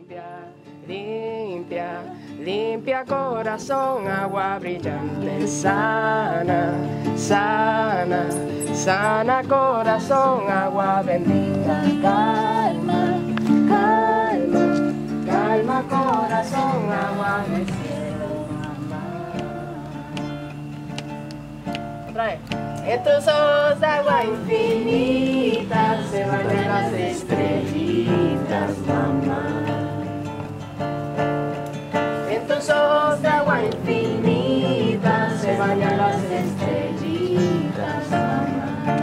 Limpia, limpia corazón, agua brillante, sana, sana, sana corazón, agua bendita, calma, calma, calma corazón, agua del cielo, mamá. Otra vez. En tus ojos de agua infinita se bañan las estrellitas, mamá. En tus ojos de agua infinita se bañan las estrellitas, mamá.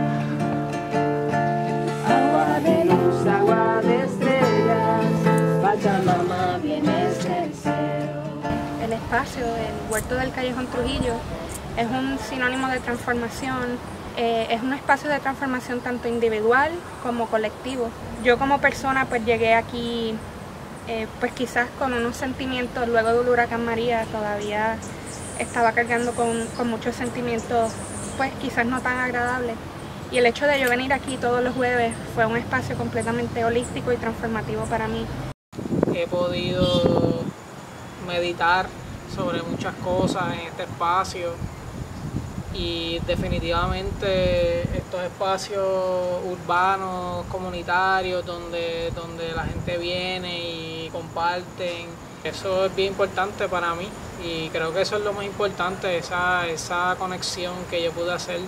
Agua de luz, agua de estrellas, Pachamama vienes del cielo. El espacio, el huerto del Callejón Trujillo, es un sinónimo de transformación, es un espacio de transformación tanto individual como colectivo. Yo como persona pues llegué aquí pues quizás con unos sentimientos, luego del huracán María todavía estaba cargando con muchos sentimientos pues quizás no tan agradables. Y el hecho de yo venir aquí todos los jueves fue un espacio completamente holístico y transformativo para mí. He podido meditar sobre muchas cosas en este espacio y definitivamente estos espacios urbanos, comunitarios, donde la gente viene y comparten, eso es bien importante para mí y creo que eso es lo más importante, esa conexión que yo pude hacer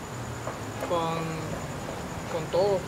con todo.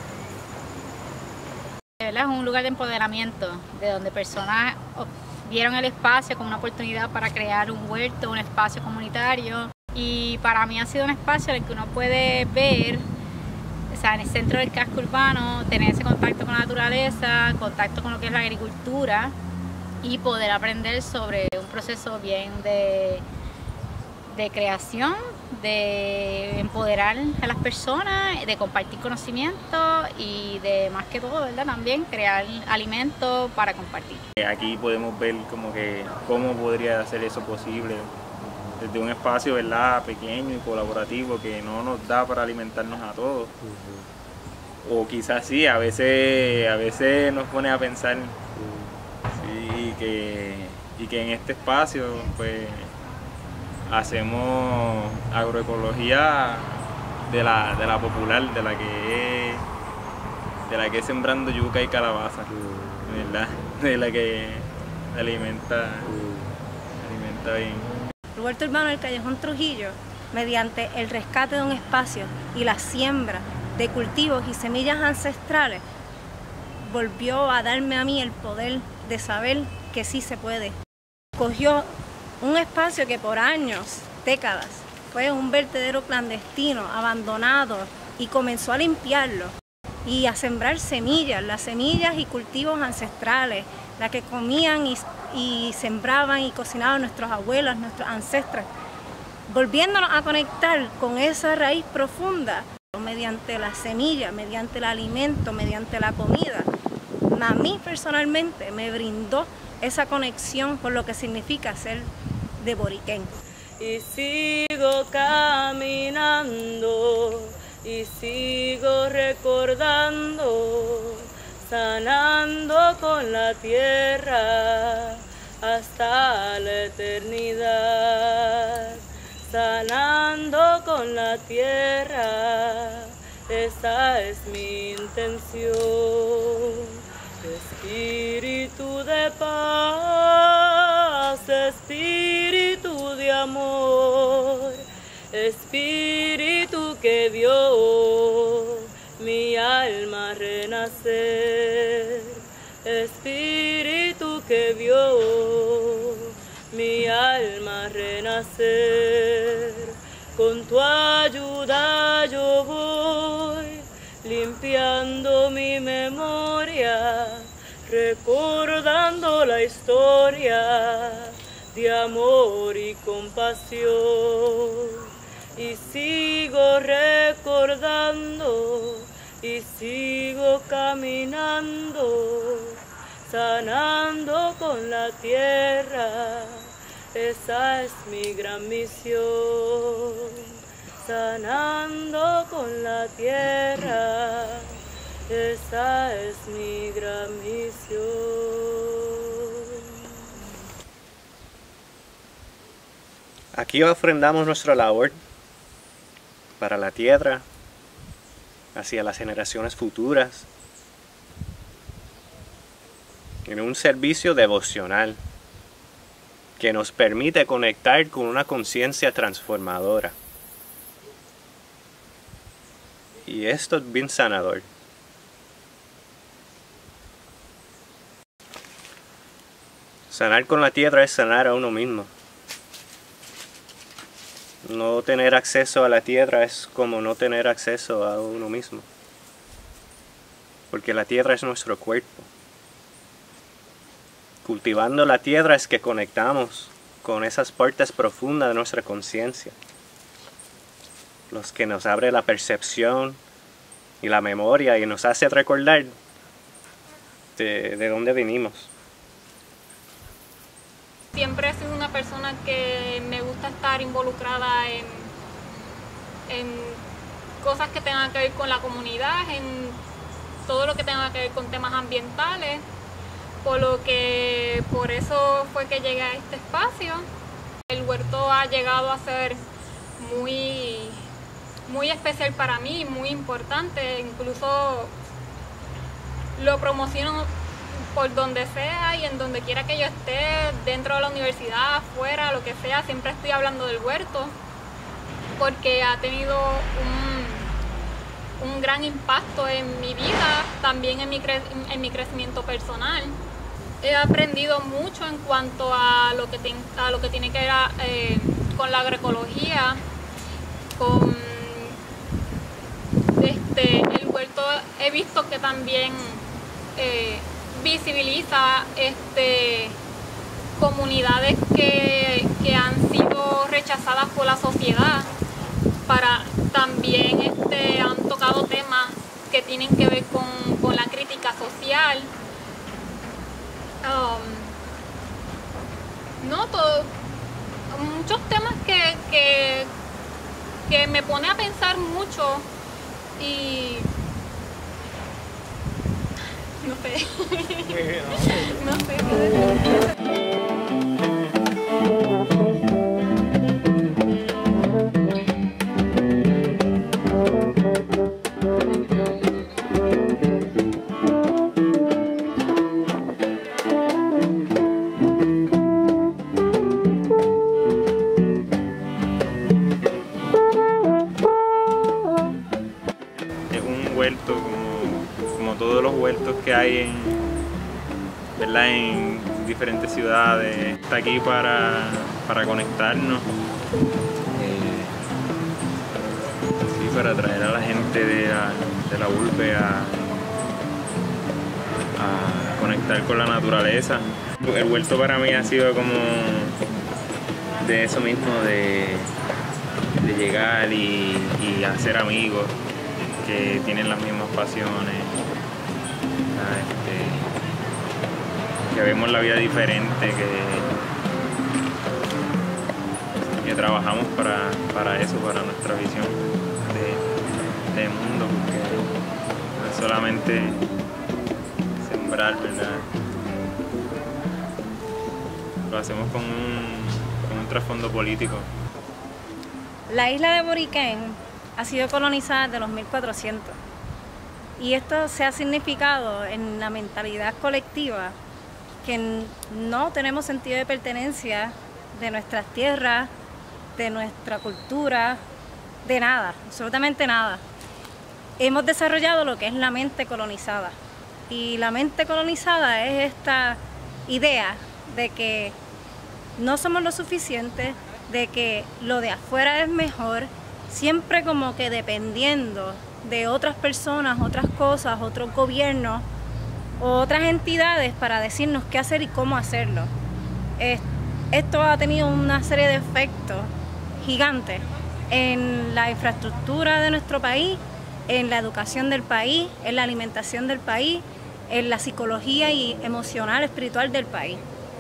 Es un lugar de empoderamiento, de donde personas vieron el espacio como una oportunidad para crear un huerto, un espacio comunitario. Y para mí ha sido un espacio en el que uno puede ver, o sea, en el centro del casco urbano, tener ese contacto con la naturaleza, contacto con lo que es la agricultura y poder aprender sobre un proceso bien de creación, de empoderar a las personas, de compartir conocimiento y de más que todo, ¿verdad? También crear alimentos para compartir. Aquí podemos ver como que cómo podría ser eso posible desde un espacio, ¿verdad?, pequeño y colaborativo que no nos da para alimentarnos a todos. O quizás sí, a veces nos pone a pensar sí, y que en este espacio pues hacemos agroecología de la popular, de la que es sembrando yuca y calabaza, ¿verdad? De la que alimenta bien. El huerto urbano del Callejón Trujillo, mediante el rescate de un espacio y la siembra de cultivos y semillas ancestrales, volvió a darme a mí el poder de saber que sí se puede. Cogió un espacio que por años, décadas, fue un vertedero clandestino, abandonado, y comenzó a limpiarlo y a sembrar semillas, las semillas y cultivos ancestrales, las que comían y sembraban y cocinaban nuestros abuelos, nuestros ancestros, volviéndonos a conectar con esa raíz profunda mediante la semilla, mediante el alimento, mediante la comida. A mí personalmente me brindó esa conexión con lo que significa ser de Boriquén. Y sigo caminando y sigo recordando, sanando con la tierra hasta la eternidad, sanando con la tierra, esa es mi intención. Espíritu de paz, espíritu de amor, espíritu que vio mi alma renacer, espíritu que vio mi alma renacer. Con tu ayuda yo voy limpiando mi memoria, recordando la historia de amor y compasión. Y sigo recordando y sigo caminando, sanando con la tierra, esa es mi gran misión. Sanando con la tierra, esa es mi gran misión. Aquí ofrendamos nuestra labor para la tierra, hacia las generaciones futuras, en un servicio devocional que nos permite conectar con una conciencia transformadora. Y esto es bien sanador. Sanar con la tierra es sanar a uno mismo. No tener acceso a la tierra es como no tener acceso a uno mismo. Porque la tierra es nuestro cuerpo. Cultivando la tierra es que conectamos con esas partes profundas de nuestra conciencia. Los que nos abre la percepción y la memoria y nos hace recordar de dónde venimos. Siempre he sido una persona que me gusta estar involucrada en cosas que tengan que ver con la comunidad, en todo lo que tenga que ver con temas ambientales, por eso fue que llegué a este espacio. El huerto ha llegado a ser muy especial para mí, muy importante, incluso lo promociono por donde sea y en donde quiera que yo esté, dentro de la universidad, afuera, lo que sea, siempre estoy hablando del huerto, porque ha tenido un gran impacto en mi vida, también en mi crecimiento personal. He aprendido mucho en cuanto a lo que tiene que ver con la agroecología, con el huerto. He visto que también visibiliza comunidades que han sido rechazadas por la sociedad. También han tocado temas que tienen que ver con la crítica social. Muchos temas que me pone a pensar mucho y no sé. No sé qué decir. Es un huerto como todos los huertos que hay en diferentes ciudades. Está aquí para conectarnos, para atraer a la gente de la urbe a conectar con la naturaleza. El huerto para mí ha sido como de eso mismo, de llegar y hacer amigos que tienen las mismas pasiones, que vemos la vida diferente, que trabajamos para eso, para nuestra visión de mundo, porque no es solamente sembrar, ¿verdad? Lo hacemos con un trasfondo político. La isla de Boriquén ha sido colonizada desde los 1400 y esto se ha significado en la mentalidad colectiva que no tenemos sentido de pertenencia de nuestras tierras, de nuestra cultura, de nada, absolutamente nada. Hemos desarrollado lo que es la mente colonizada y la mente colonizada es esta idea de que no somos lo suficiente, de que lo de afuera es mejor, siempre como que dependiendo de otras personas, otras cosas, otros gobiernos, otras entidades para decirnos qué hacer y cómo hacerlo. Esto ha tenido una serie de efectos gigantes en la infraestructura de nuestro país, en la educación del país, en la alimentación del país, en la psicología y emocional, espiritual del país.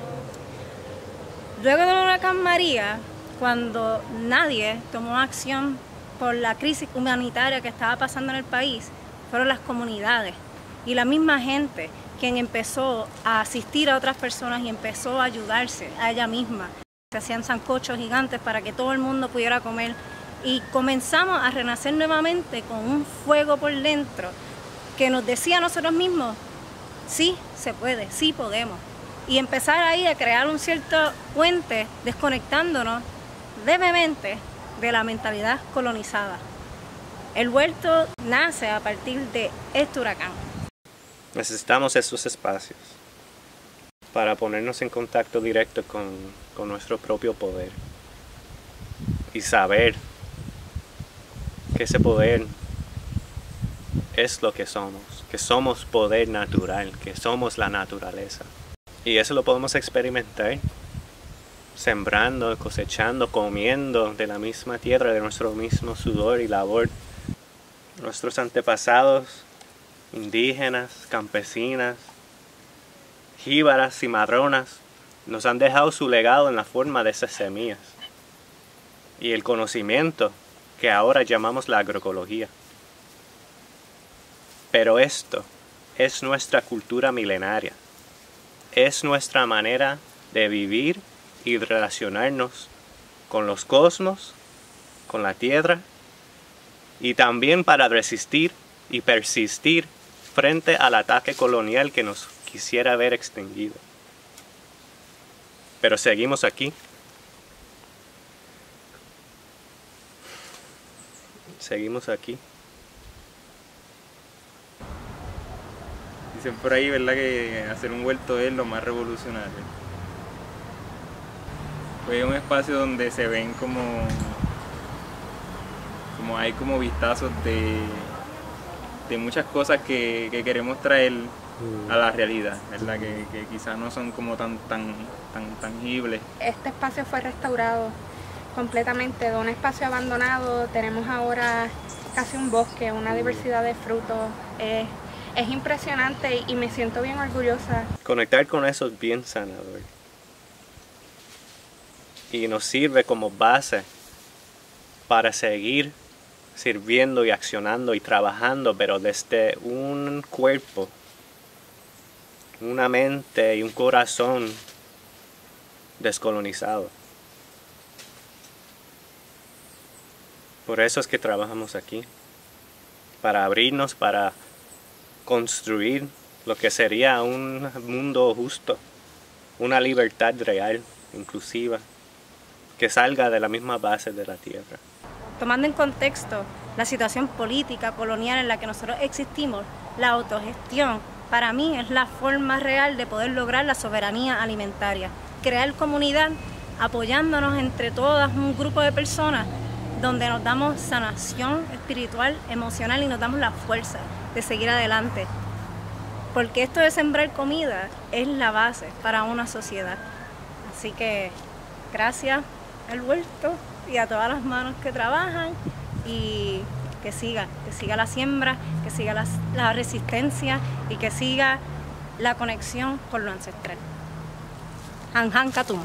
Luego del huracán María, cuando nadie tomó acción por la crisis humanitaria que estaba pasando en el país, fueron las comunidades y la misma gente quien empezó a asistir a otras personas y empezó a ayudarse a ella misma. Se hacían sancochos gigantes para que todo el mundo pudiera comer. Y comenzamos a renacer nuevamente con un fuego por dentro que nos decía a nosotros mismos, sí, se puede, sí podemos. Y empezar ahí a crear un cierto puente desconectándonos levemente de la mentalidad colonizada. El huerto nace a partir de este huracán. Necesitamos esos espacios para ponernos en contacto directo con nuestro propio poder y saber que ese poder es lo que somos poder natural, que somos la naturaleza. Y eso lo podemos experimentar sembrando, cosechando, comiendo de la misma tierra, de nuestro mismo sudor y labor. Nuestros antepasados, indígenas, campesinas, jíbaras, cimarronas, nos han dejado su legado en la forma de esas semillas y el conocimiento que ahora llamamos la agroecología. Pero esto es nuestra cultura milenaria, es nuestra manera de vivir y de relacionarnos con los cosmos, con la tierra, y también para resistir y persistir frente al ataque colonial que nos quisiera ver extinguido. Pero seguimos aquí. Seguimos aquí. Dicen por ahí, ¿verdad?, que hacer un huerto es lo más revolucionario. Pues es un espacio donde se ven como hay como vistazos de muchas cosas que queremos traer a la realidad, ¿verdad? Que quizás no son como tan tangibles. Este espacio fue restaurado completamente de un espacio abandonado. Tenemos ahora casi un bosque, una diversidad de frutos. Es impresionante y me siento bien orgullosa. Conectar con eso es bien sanador. Y nos sirve como base para seguir sirviendo y accionando y trabajando, pero desde un cuerpo, una mente y un corazón descolonizado. Por eso es que trabajamos aquí, para abrirnos, para construir lo que sería un mundo justo, una libertad real, inclusiva, que salga de la misma base de la tierra. Tomando en contexto la situación política colonial en la que nosotros existimos, la autogestión para mí es la forma real de poder lograr la soberanía alimentaria. Crear comunidad apoyándonos entre todas, un grupo de personas donde nos damos sanación espiritual, emocional y nos damos la fuerza de seguir adelante. Porque esto de sembrar comida es la base para una sociedad. Así que gracias al huerto y a todas las manos que trabajan, y que siga la siembra, que siga la resistencia y que siga la conexión con lo ancestral. Han Han Katum.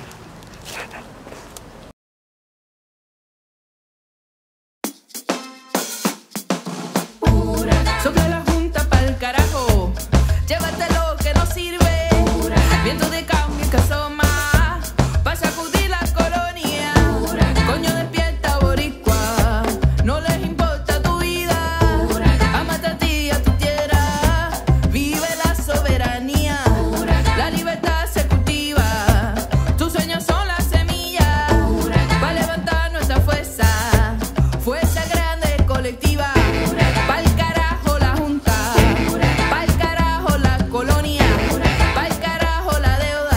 Sopla la junta pa'l carajo, llévate lo que no sirve, viento de cambio que asoma, pa' sacudir la colonia, coño despierta boricua, no les importa tu vida, amate a ti y a tu tierra, vive la soberanía, la libertad se cultiva, tus sueños son las semillas, pa' levantar nuestra fuerza, fuerza grande colectiva. Colonia, pa'l carajo la deuda.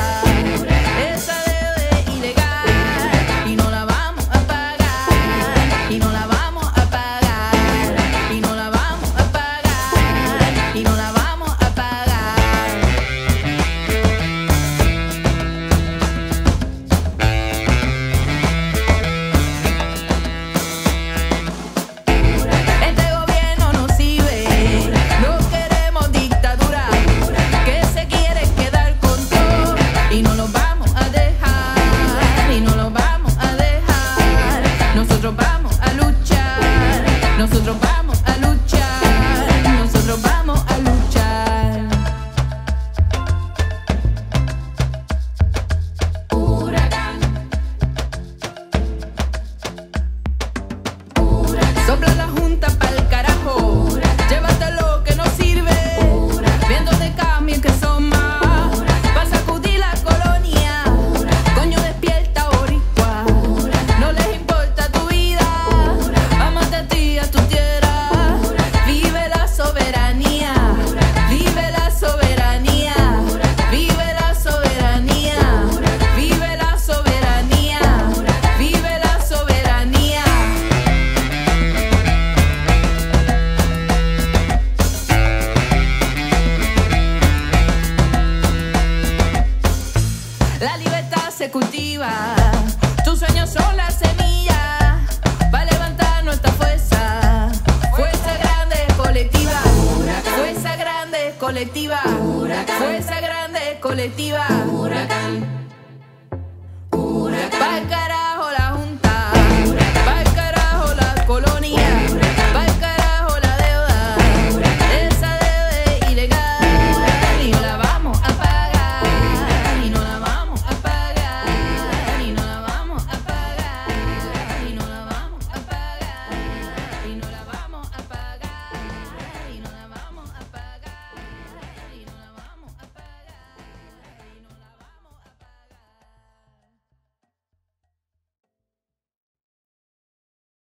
se cultiva. Tus sueños son la semilla para levantar nuestra fuerza. Fuerza grande colectiva. Fuerza grande colectiva. Fuerza grande colectiva.